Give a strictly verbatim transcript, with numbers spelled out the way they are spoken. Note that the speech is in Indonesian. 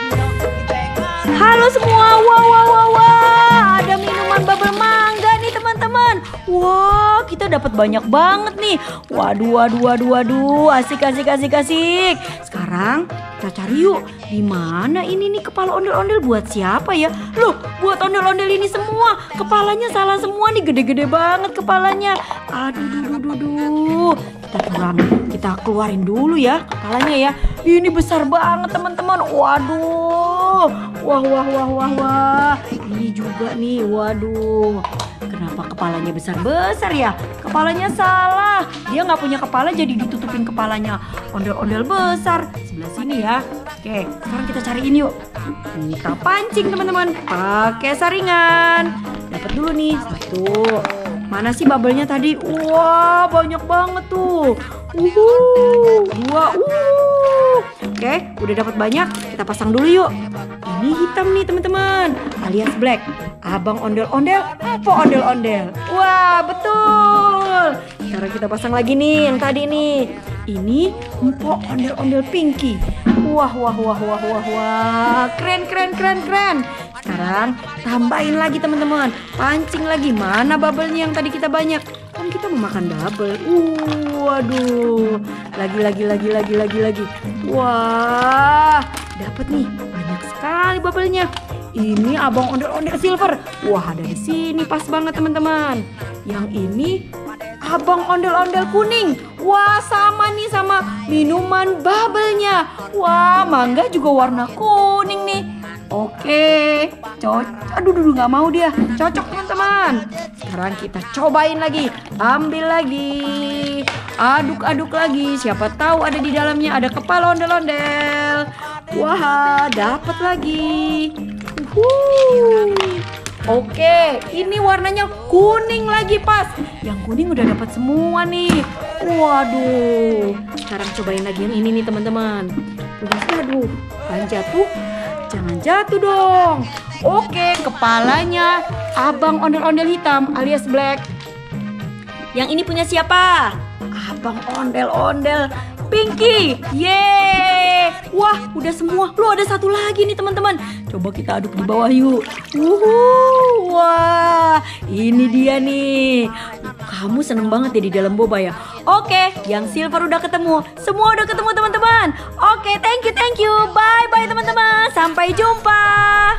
Halo semua, wah wah wah wah, ada minuman bubble mangga nih teman-teman. Wah, kita dapat banyak banget nih. Waduh, waduh, waduh, waduh, asik, asik, asik, asik. Sekarang kita cari yuk, di mana ini nih kepala ondel-ondel buat siapa ya? Loh, buat ondel-ondel ini semua. Kepalanya salah semua nih, gede-gede banget kepalanya. Aduh, duh, duh, duh. Kita kurang, kita keluarin dulu ya kepalanya ya. Ini besar banget teman-teman. Waduh, wah, wah, wah, wah, wah. Ini juga nih, waduh. Kenapa kepalanya besar-besar ya? Kepalanya salah. Dia nggak punya kepala jadi ditutupin kepalanya. Ondel-ondel besar. Sebelah sini ya. Oke, sekarang kita cariin yuk. Kita pancing teman-teman. Pakai saringan. Dapat dulu nih. Satu. Mana sih bubble-nya tadi? Wah, banyak banget tuh. Uhuh. Dua. Uh. Oke, udah dapat banyak. Kita pasang dulu yuk. Ini hitam nih teman-teman, alias black. Abang ondel-ondel, empo ondel-ondel. Wah, betul. Sekarang kita pasang lagi nih yang tadi nih. Ini empo ondel-ondel Pinky. Wah, wah, wah, wah, wah, wah. Keren, keren, keren, keren. Sekarang tambahin lagi teman-teman. Pancing lagi. Mana bubble-nya yang tadi kita banyak? Kan kita mau makan bubble. Uh, waduh. Lagi, lagi, lagi, lagi, lagi, lagi. Wah, dapat nih. Banyak sekali bubble-nya. Ini abang ondel-ondel silver. Wah, ada di sini pas banget teman-teman. Yang ini abang ondel-ondel kuning. Wah, sama nih sama minuman bubble-nya. Wah, mangga juga warna kuning nih. Oke, cocok. Aduh, aduh, nggak mau dia. Cocok teman-teman. Sekarang kita cobain lagi. Ambil lagi. Aduk-aduk lagi. Siapa tahu ada di dalamnya ada kepala ondel-ondel. Wah, dapat lagi. Uhuh. Oke, ini warnanya kuning lagi pas. Yang kuning udah dapat semua nih. Waduh. Sekarang cobain lagi yang ini nih teman-teman. Aduh, kan jatuh. Jangan jatuh dong. Oke, kepalanya abang ondel-ondel hitam alias black. Yang ini punya siapa? Abang ondel-ondel Pinky. Yeay. Wah, udah semua. Loh, ada satu lagi nih teman-teman. Coba kita aduk di bawah yuk. Wuhu. Wah, ini dia nih. Kamu seneng banget ya di dalam boba ya. Oke, yang silver udah ketemu. Semua udah ketemu teman-teman. Oke, thank you, thank you. Bye bye teman-teman. Sampai jumpa.